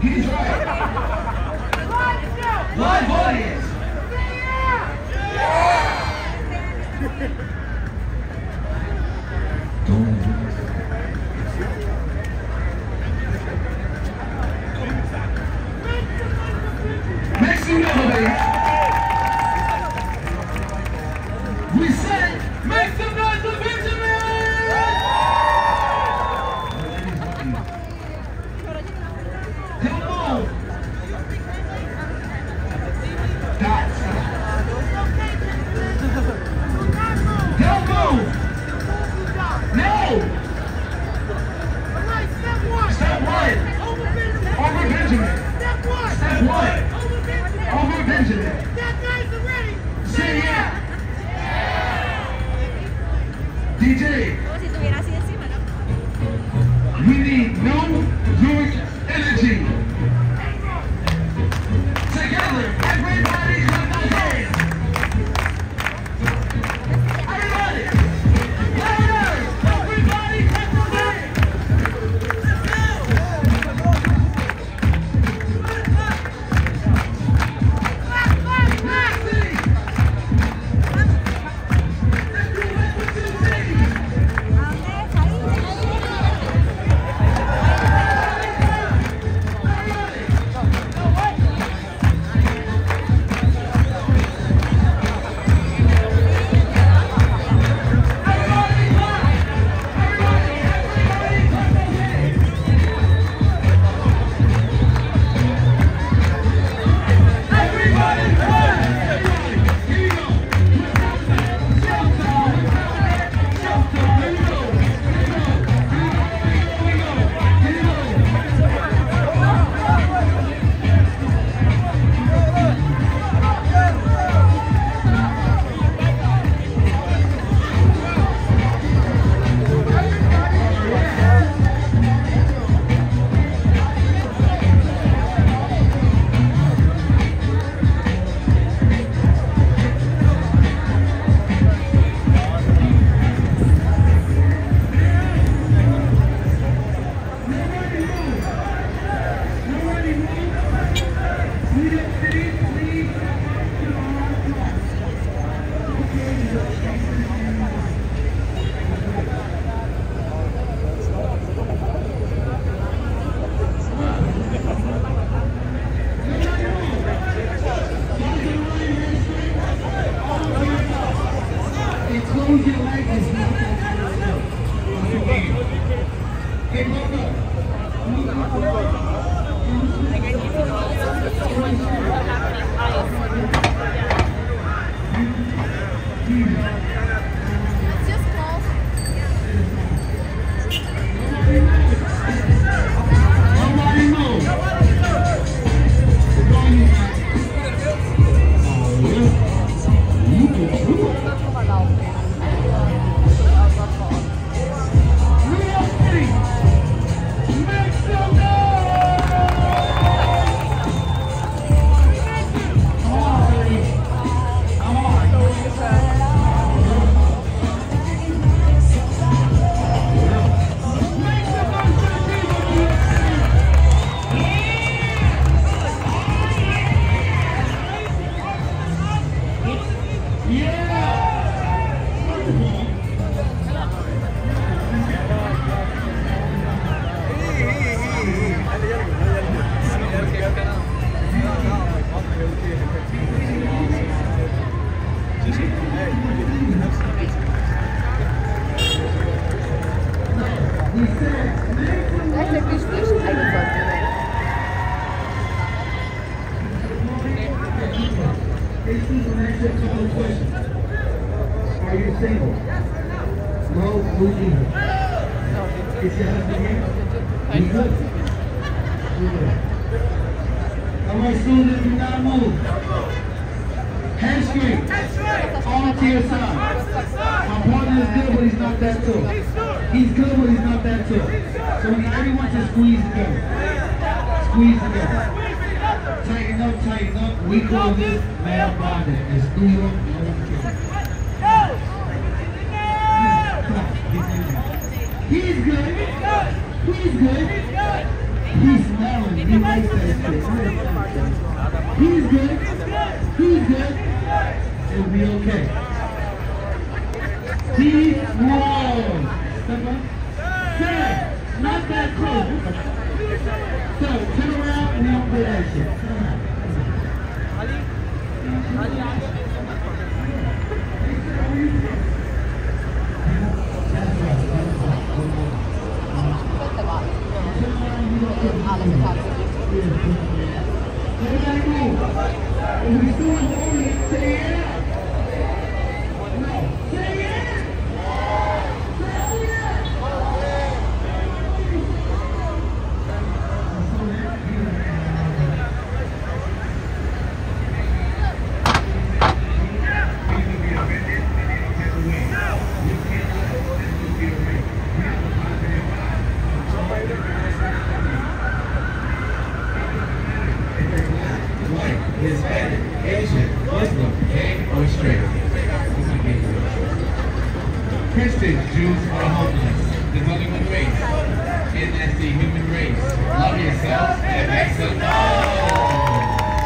He's right. Live audience. Make some noise. We said, make some noise for Benjamin! Come on. Dots. Don't move. No. Step one. Over Benjamin. Step one. Over Benjamin. Say yeah. DJ. We need New York energy. Together, everybody clap those hands. Everybody. Louder. Everybody clap those hands. Are you single? No, moving. Is your husband here? You good? Good. All right, Susan, do not move. Head straight. Arm to your side. My partner is good, but he's not that tall. He's good, but he's not that tall. So we need everyone to squeeze together. Squeeze together. Tighten up, tighten up. We call this male bonding. It's New York. He's good. He's good. He's smelling. He likes that shit. He's good. He's good. It'll be okay. He's wrong. Step up. Sir, not that close. So, turn around and don't play that shit. Turn around. Everybody move. If we still in the audience, say yeah. No, say yeah. Say yeah. Hispanic, Asian, Muslim, gay, or straight. Christians, Jews, or homeless. There's only one race, and that's the human race. Love yourselves and make some noise.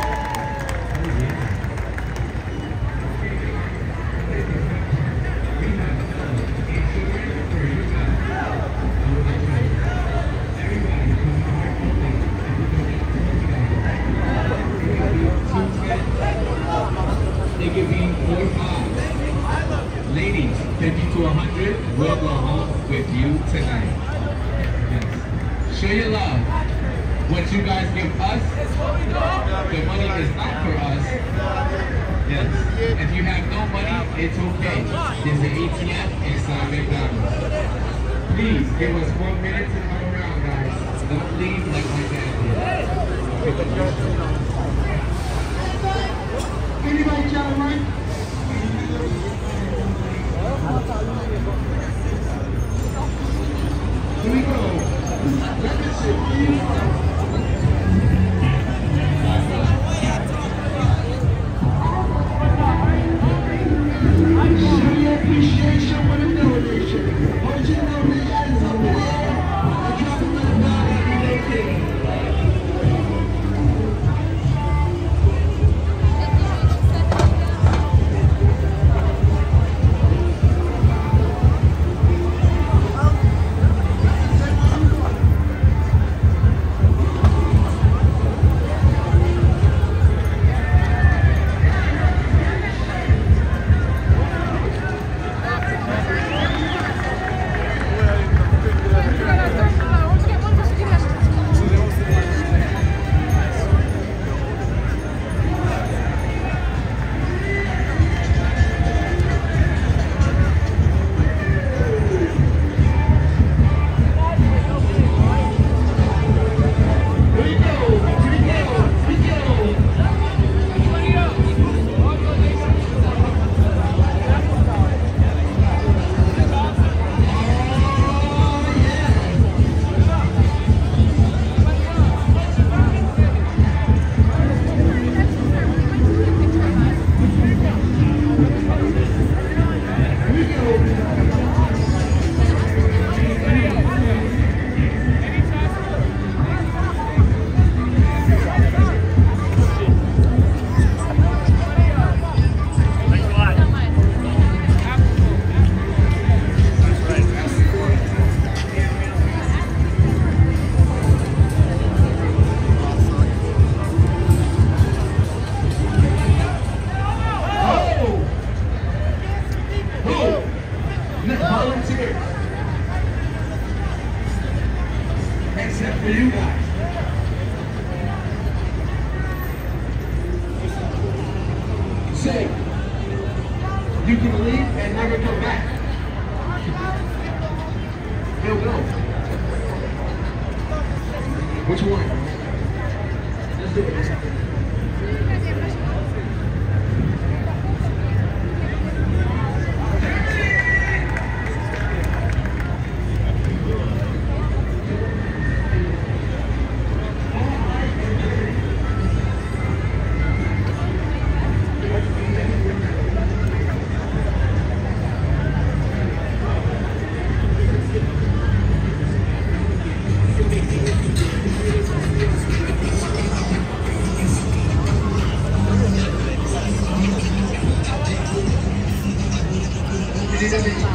They give me 4 5. Ladies, 50 to 100 will go home with you tonight. Yes. Show your love. What you guys give us, the money is not for us. Yes. If you have no money, it's okay. There's an ATM inside McDonald's. Please give us 1 minute to come around, guys. Don't leave like my dad did. Anybody trying to run? Here we go. Let me see. Show your appreciation for the donation. Hold your donations up there. I drop them in the bag every day. Except for you guys. Say, you can leave and never come back. He'll go. Which one? Let's do it. Ladies and gentlemen.